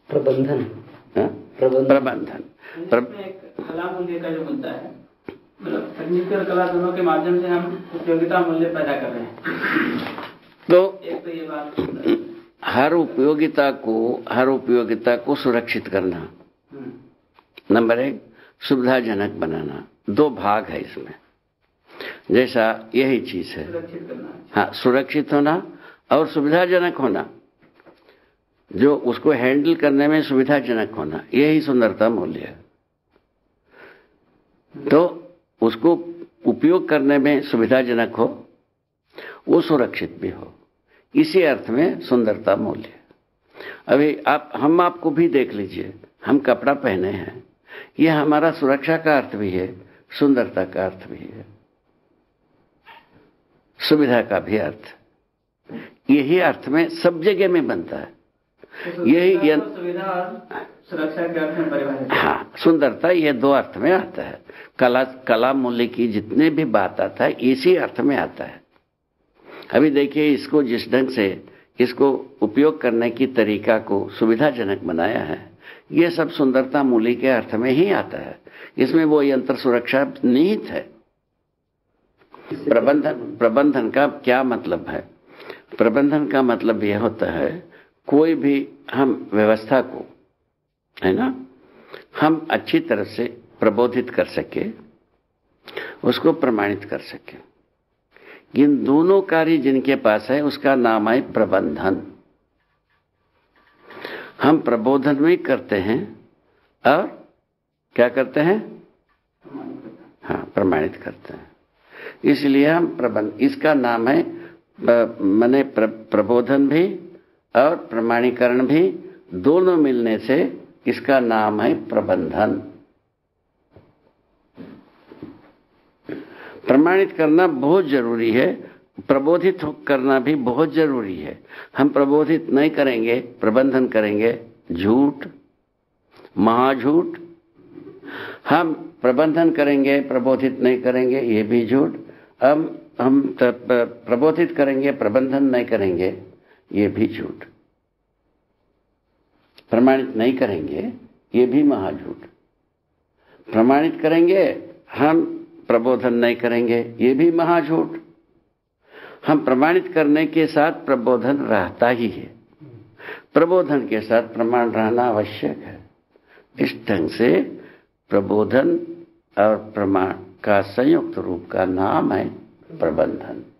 प्रबंधन। प्रबंधन कला मूल्य का जो मुद्दा है, मतलब तकनीक और कला दोनों के माध्यम से हम उपयोगिता मूल्य पैदा कर रहे हैं। तो एक तो ये बात, हर उपयोगिता को सुरक्षित करना, नंबर 1 सुविधाजनक बनाना। 2 भाग है इसमें, जैसा यही चीज है। सुरक्षित करना, हाँ, सुरक्षित होना और सुविधाजनक होना, जो उसको हैंडल करने में सुविधाजनक होना, यही सुंदरता मूल्य है। तो उसको उपयोग करने में सुविधाजनक हो, वो सुरक्षित भी हो, इसी अर्थ में सुंदरता मूल्य। अभी हम आपको भी देख लीजिए, हम कपड़ा पहने हैं, यह हमारा सुरक्षा का अर्थ भी है, सुंदरता का अर्थ भी है, सुविधा का भी अर्थ। यही अर्थ में सब जगह में बनता है। यही सुविधा और सुरक्षा के अर्थ में परिभाषित। हाँ, सुंदरता ये 2 अर्थ में आता है। कला मूल्य की जितने भी बात आता है, इसी अर्थ में आता है। अभी देखिए, इसको जिस ढंग से इसको उपयोग करने की तरीका को सुविधाजनक बनाया है, ये सब सुंदरता मूल्य के अर्थ में ही आता है। इसमें वो यंत्र सुरक्षा निहित है। प्रबंधन का क्या मतलब है? प्रबंधन का मतलब यह होता है, कोई भी हम व्यवस्था को, है ना, हम अच्छी तरह से प्रबोधित कर सके, उसको प्रमाणित कर सके। इन दोनों कार्य जिनके पास है, उसका नाम है प्रबंधन। हम प्रबोधन भी करते हैं और क्या करते हैं? हाँ, प्रमाणित करते हैं। इसलिए हम इसका नाम है, माने प्रबोधन भी और प्रमाणीकरण भी, दोनों मिलने से इसका नाम है प्रबंधन। प्रमाणित करना बहुत जरूरी है, प्रबोधित करना भी बहुत जरूरी है। हम प्रबोधित नहीं करेंगे, प्रबंधन करेंगे, झूठ, महाझूठ। हम प्रबंधन करेंगे, प्रबोधित नहीं करेंगे, ये भी झूठ। हम प्रबोधित करेंगे, प्रबंधन नहीं करेंगे, ये भी झूठ। प्रमाणित नहीं करेंगे, ये भी महाझूठ। प्रमाणित करेंगे, हम प्रबोधन नहीं करेंगे, ये भी महाझूठ। हम प्रमाणित करने के साथ प्रबोधन रहता ही है, प्रबोधन के साथ प्रमाण रहना आवश्यक है। इस ढंग से प्रबोधन और प्रमाण का संयुक्त रूप का नाम है प्रबंधन।